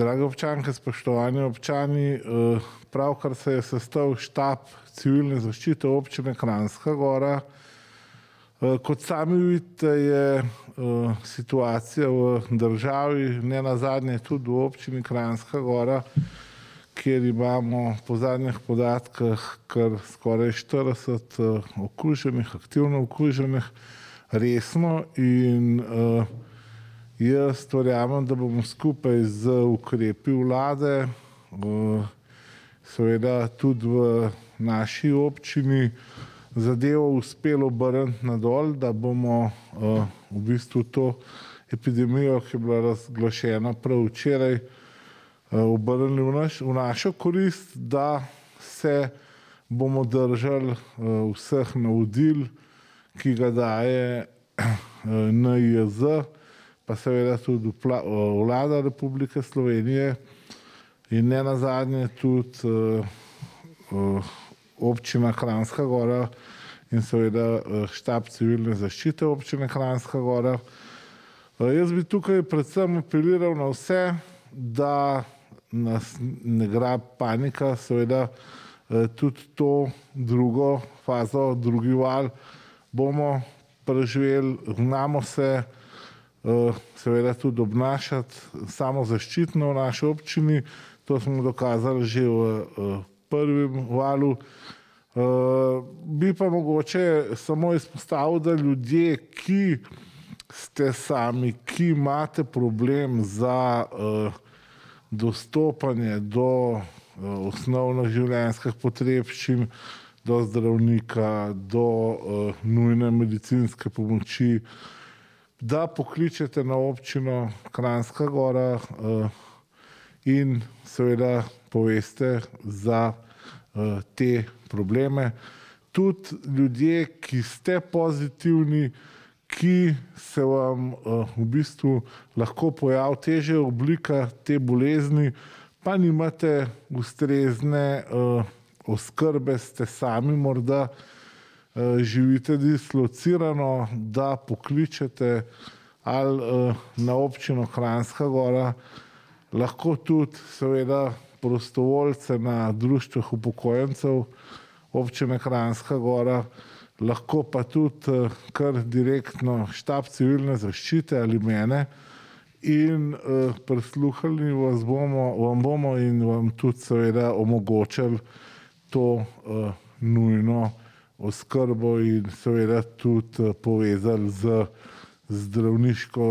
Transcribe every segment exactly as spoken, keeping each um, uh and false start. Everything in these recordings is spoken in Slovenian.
Drage občanke, spoštovani občani, pravkar se je sestal štab civilne zaščite občine Kranjska Gora. Kot sami vidite, je situacija v državi, ne nazadnje tudi v občini Kranjska Gora, kjer imamo po zadnjih podatkih kar skoraj štirideset okuženih, aktivno okuženih, resno in jaz verjamem, da bomo skupaj z ukrepi vlade, seveda tudi v naši občini, zadevo uspelo obrniti na dol, da bomo v bistvu to epidemijo, ki je bila razglašena prav včeraj, obrnili v, naš, v našo korist, da se bomo držali vseh navodil, ki ga daje N I J Z, pa seveda tudi vlada Republike Slovenije in ne nazadnje tudi občina Kranjska Gora in seveda štab civilne zaščite občine Kranjska Gora. Jaz bi tukaj predvsem apeliral na vse, da nas ne grabi panika, seveda tudi to drugo fazo, drugi val bomo preživeli, znamo se seveda tudi obnašati samozaščitno v naši občini, to smo dokazali že v prvem valu. Bi pa mogoče samo izpostavil, da ljudje, ki ste sami, ki imate problem za dostopanje do osnovnih življenjskih potrebščin, do zdravnika, do nujne medicinske pomoči, da pokličete na občino Kranjska Gora in seveda poveste za te probleme. Tudi ljudje, ki ste pozitivni, ki se vam v bistvu lahko pojavi težja oblika te bolezni, pa nimate ustrezne oskrbe, ste sami morda, živite dislocirano, da pokličete ali na občino Kranjska Gora, lahko tudi seveda prostovoljce na društvih upokojencev občine Kranjska Gora, lahko pa tudi kar direktno štab civilne zaščite ali mene in prisluhnili vas bomo, vam bomo in vam tudi seveda omogočili to nujno oskrbo in seveda tudi povezali z zdravniško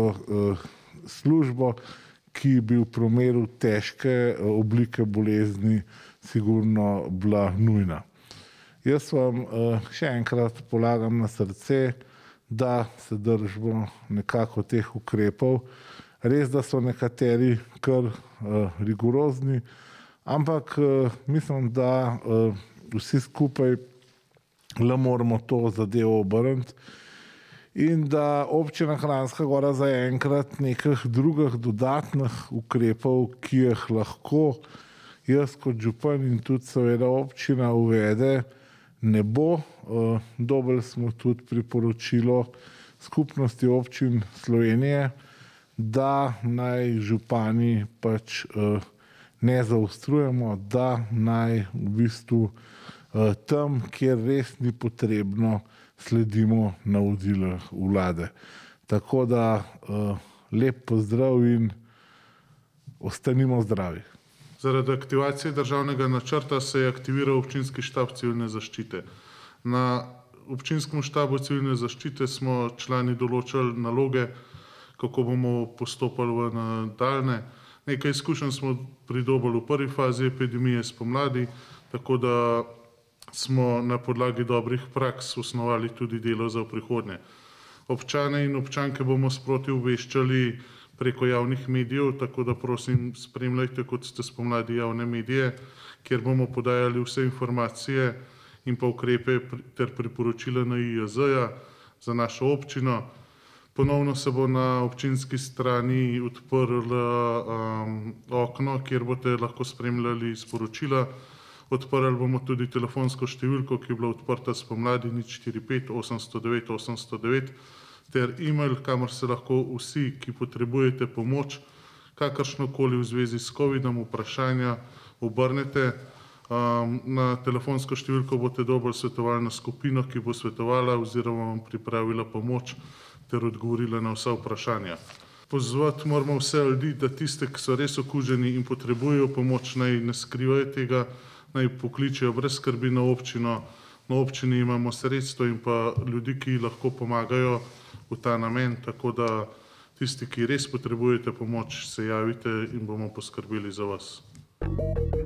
službo, ki bi v primeru težke oblike bolezni sigurno bila nujna. Jaz vam še enkrat polagam na srce, da se držimo nekako teh ukrepov. Res, da so nekateri kar rigorozni, ampak mislim, da vsi skupaj le moramo to zadevo obrniti in da občina Kranjska Gora zaenkrat nekih drugih dodatnih ukrepov, ki jih lahko jaz kot župan in tudi seveda občina uvede, ne bo. Dobili smo tudi priporočilo Skupnosti občin Slovenije, da naj župani pač ne zaostrujemo, da naj v bistvu tam, kjer res ni potrebno, sledimo navodilom vlade. Tako da lep pozdrav in ostanimo zdravi. Zaradi aktivacije državnega načrta se je aktiviral občinski štab civilne zaščite. Na občinskem štabu civilne zaščite smo člani določili naloge, kako bomo postopali v nadaljnje. Nekaj izkušenj smo pridobili v prvi fazi epidemije spomladi, tako da smo na podlagi dobrih praks osnovali tudi delo za prihodnje. Občane in občanke bomo sproti obveščali preko javnih medijev, tako da prosim spremljajte, kot ste spomladi, javne medije, kjer bomo podajali vse informacije in pa ukrepe ter priporočila N I J Z-ja za našo občino. Ponovno se bo na občinski strani odprlo okno, kjer boste lahko spremljali sporočila. Odprli bomo tudi telefonsko številko, ki je bila odprta spomladi nič štiri pet osemsto devet osemsto devet ter e-mail, kamor se lahko vsi, ki potrebujete pomoč, kakršnokoli v zvezi s kovidom vprašanja, obrnete. Na telefonsko številko boste dobili svetovalno skupino, ki bo svetovala oziroma vam pripravila pomoč ter odgovorila na vsa vprašanja. Pozvati moramo vse ljudi, da tiste, ki so res okuženi in potrebujejo pomoč, naj ne skrivajo tega, naj pokličejo brez skrbi na občino. Na občini imamo sredstvo in pa ljudi, ki lahko pomagajo v ta namen, tako da tisti, ki res potrebujete pomoč, se javite in bomo poskrbeli za vas.